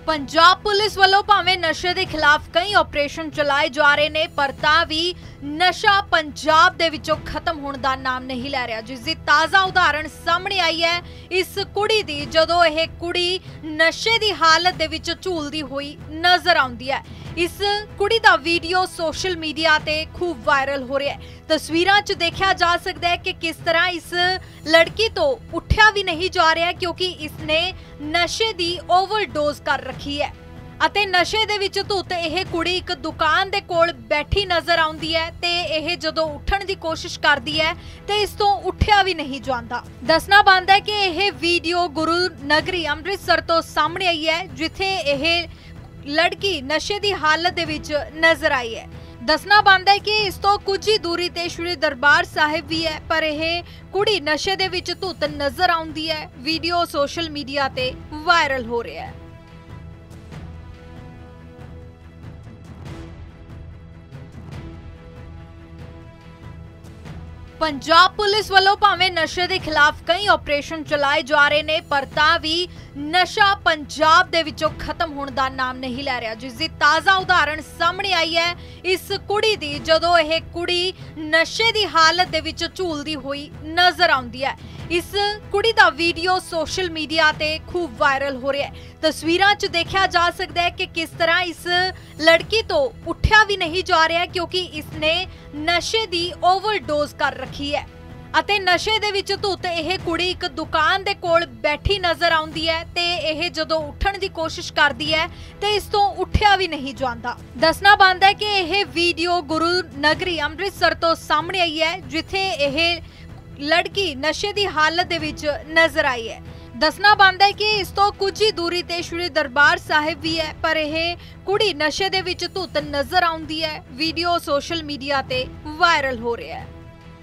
Punjab police वालों भावें नशे के खिलाफ कई ऑपरेशन चलाए जा रहे ने पर तां भी नशा पंजाब दे विचों खत्म होने का नाम नहीं लै रहा, जिसकी ताज़ा उदाहरण सामने आई है इस कुड़ी दी जदों यह कुड़ी नशे की हालत दे विच झूलदी हुई नजर आउंदी है। इस कुड़ी दा वीडियो सोशल मीडिया ते खूब वायरल हो रहा है। तस्वीरां च देखा जा सकता है कि किस तरह इस लड़की तो उठा भी नहीं जा रहा क्योंकि इसने नशे दी ओवरडोज कर रखी है ਅਤੇ ਨਸ਼ੇ ਦੇ ਵਿੱਚ ਧੁੱਤ ਇਹ ਕੁੜੀ ਇੱਕ ਦੁਕਾਨ ਦੇ ਕੋਲ ਬੈਠੀ ਨਜ਼ਰ ਆਉਂਦੀ ਹੈ ਤੇ ਇਹ ਜਦੋਂ ਉੱਠਣ ਦੀ ਕੋਸ਼ਿਸ਼ ਕਰਦੀ ਹੈ ਤੇ ਇਸ ਤੋਂ ਉੱਠਿਆ ਵੀ ਨਹੀਂ ਜਾਂਦਾ। ਦੱਸਣਾ ਬਣਦਾ ਹੈ ਕਿ ਇਹ ਵੀਡੀਓ ਗੁਰੂ ਨਗਰੀ ਅੰਮ੍ਰਿਤਸਰ ਤੋਂ ਸਾਹਮਣੇ ਆਈ ਹੈ ਜਿੱਥੇ ਇਹ ਲੜਕੀ ਨਸ਼ੇ ਦੀ ਹਾਲਤ ਦੇ ਵਿੱਚ ਨਜ਼ਰ ਆਈ ਹੈ। ਦੱਸਣਾ ਬਣਦਾ ਹੈ ਕਿ ਇਸ ਤੋਂ ਕੁਝ ਹੀ ਦੂਰੀ ਤੇ ਸ਼੍ਰੀ ਦਰਬਾਰ ਸਾਹਿਬ ਵੀ ਹੈ ਪਰ ਇਹ ਕੁੜੀ ਨਸ਼ੇ ਦੇ ਵਿੱਚ ਧੁੱਤ ਨਜ਼ਰ ਆਉਂਦੀ ਹੈ। ਵੀਡੀਓ ਸੋਸ਼ਲ ਮੀਡੀਆ ਤੇ ਵਾਇਰਲ ਹੋ ਰਿਹਾ ਹੈ। पंजाब पुलिस वालों भावें नशे के खिलाफ कई ऑपरेशन चलाए जा रहे ने पर तां भी नशा पंजाब दे विचों खत्म होने का नाम नहीं लै रहा, जिसकी ताज़ा उदाहरण सामने आई है इस कुड़ी दी जदों यह कुड़ी नशे की हालत दे विच झूलदी हुई नजर आउंदी है। इस कुड़ी दा वीडियो सोशल मीडिया ते खूब वायरल हो रहा है। तस्वीरां च देखा जा सकता है कि किस तरह इस लड़की तो उठा भी नहीं जा रहा क्योंकि इसने नशे दी ओवरडोज कर रखी है ਅਤੇ ਨਸ਼ੇ ਦੇ ਵਿੱਚ ਧੁੱਤ ਇਹ ਕੁੜੀ ਇੱਕ ਦੁਕਾਨ ਦੇ ਕੋਲ ਬੈਠੀ ਨਜ਼ਰ ਆਉਂਦੀ ਹੈ ਤੇ ਇਹ ਜਦੋਂ ਉੱਠਣ ਦੀ ਕੋਸ਼ਿਸ਼ ਕਰਦੀ ਹੈ ਤੇ ਇਸ ਤੋਂ ਉੱਠਿਆ ਵੀ ਨਹੀਂ ਜਾਂਦਾ। ਦੱਸਣਾ ਬਣਦਾ ਹੈ ਕਿ ਇਹ ਵੀਡੀਓ ਗੁਰੂ ਨਗਰੀ ਅੰਮ੍ਰਿਤਸਰ ਤੋਂ ਸਾਹਮਣੇ ਆਈ ਹੈ ਜਿੱਥੇ ਇਹ ਲੜਕੀ ਨਸ਼ੇ ਦੀ ਹਾਲਤ ਦੇ ਵਿੱਚ ਨਜ਼ਰ ਆਈ ਹੈ। ਦੱਸਣਾ ਬਣਦਾ ਹੈ ਕਿ ਇਸ ਤੋਂ ਕੁਝ ਹੀ ਦੂਰੀ ਤੇ ਸ਼੍ਰੀ ਦਰਬਾਰ ਸਾਹਿਬ ਵੀ ਹੈ ਪਰ ਇਹ ਕੁੜੀ ਨਸ਼ੇ ਦੇ ਵਿੱਚ ਧੁੱਤ ਨਜ਼ਰ ਆਉਂਦੀ ਹੈ। ਵੀਡੀਓ ਸੋਸ਼ਲ ਮੀਡੀਆ ਤੇ ਵਾਇਰਲ ਹੋ ਰਿਹਾ ਹੈ।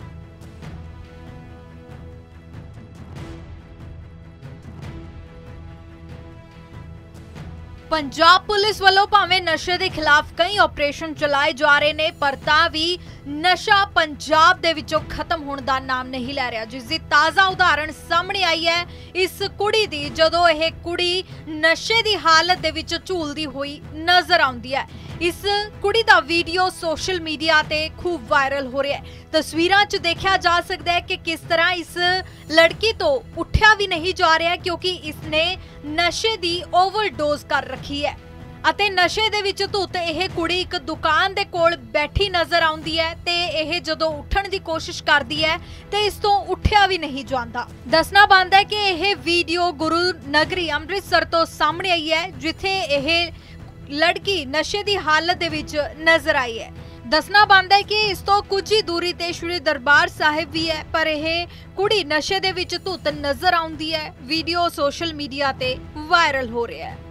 पंजाब पुलिस वालों भावें नशे के खिलाफ कई ऑपरेशन चलाए जा रहे ने पर तां भी नशा पंजाब दे विचों खत्म होने का नाम नहीं लै रहा, जिसकी ताज़ा उदाहरण सामने आई है इस कुड़ी दी जदों यह कुड़ी नशे की हालत दे विच झूलदी हुई नजर आउंदी है। इस कुड़ी दा वीडियो सोशल मीडिया ते खूब वायरल हो रहा है। तस्वीरां च देखा जा सकता है कि किस तरह इस लड़की तो उठा भी नहीं जा रहा क्योंकि इसने नशे दी ओवरडोज कर रखी है ਅਤੇ ਨਸ਼ੇ ਦੇ ਵਿੱਚ ਧੁੱਤ ਇਹ ਕੁੜੀ ਇੱਕ ਦੁਕਾਨ ਦੇ ਕੋਲ ਬੈਠੀ ਨਜ਼ਰ ਆਉਂਦੀ ਹੈ ਤੇ ਇਹ ਜਦੋਂ ਉੱਠਣ ਦੀ ਕੋਸ਼ਿਸ਼ ਕਰਦੀ ਹੈ ਤੇ ਇਸ ਤੋਂ ਉੱਠਿਆ ਵੀ ਨਹੀਂ ਜਾਂਦਾ। ਦੱਸਣਾ ਬਣਦਾ ਹੈ ਕਿ ਇਹ ਵੀਡੀਓ ਗੁਰੂ ਨਗਰੀ ਅੰਮ੍ਰਿਤਸਰ ਤੋਂ ਸਾਹਮਣੇ ਆਈ ਹੈ ਜਿੱਥੇ ਇਹ ਲੜਕੀ ਨਸ਼ੇ ਦੀ ਹਾਲਤ ਦੇ ਵਿੱਚ ਨਜ਼ਰ ਆਈ ਹੈ। ਦੱਸਣਾ ਬਣਦਾ ਹੈ ਕਿ ਇਸ ਤੋਂ ਕੁਝ ਹੀ ਦੂਰੀ ਤੇ ਸ਼੍ਰੀ ਦਰਬਾਰ ਸਾਹਿਬ ਵੀ ਹੈ ਪਰ ਇਹ ਕੁੜੀ ਨਸ਼ੇ ਦੇ ਵਿੱਚ ਧੁੱਤ ਨਜ਼ਰ ਆਉਂਦੀ ਹੈ। ਵੀਡੀਓ ਸੋਸ਼ਲ ਮੀਡੀਆ ਤੇ ਵਾਇਰਲ ਹੋ ਰਿਹਾ ਹੈ।